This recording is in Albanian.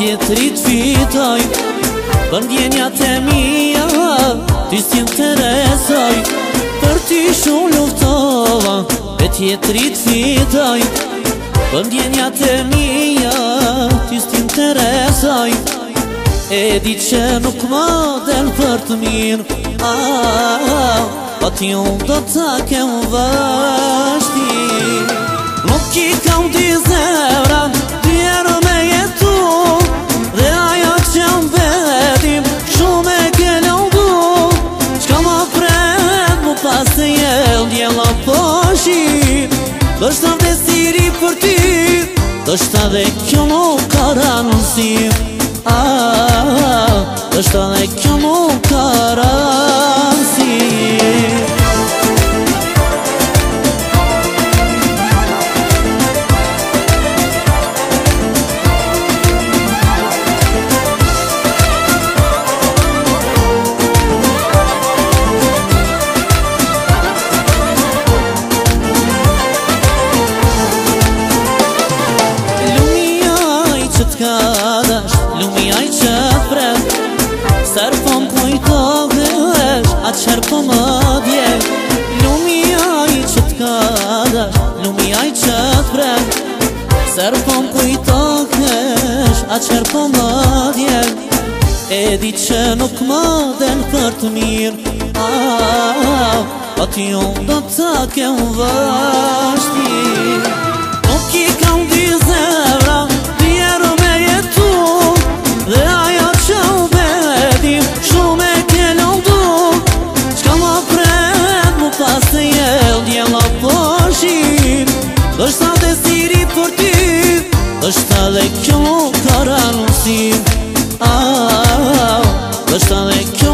tjetërit fitoj, për ndjenjat e mija ty s'interesoj. Për ty shumë luftova, e tjetërit fitoj, për ndjenjat e mija ty s'interesoj. E di që nuk më del për të mirë, pa ti unë do të kem vështi. Nuk i kam dy zemra, djerë me jetu, dhe ajo që mbetim shumë e ke lëndu. Qka më pret mu pas të jel djela po shqip, dështë dhe siri për ty, dështë dhe kjo nuk ka ranësim. Dështë dhe kjo nuk ka ranësim. Lumi aj që t'pret, sër po m'kujtohesh, atë qërë po më dje. Lumi aj që t'kadash, lumi aj që t'pret, sër po m'kujtohesh, atë qërë po më dje. E di që nuk më del për të mirë, pa ti unë do të kem vështi. Nuk i kam dy zemra, djerë me jetu, dhe ajo që mbetim shumë e ke lëndu. Qka më pret mu pas të jel djela po shqip, dështë dhe siri për ty, dështë dhe kjo nuk ka ranësim. Dështë dhe kjo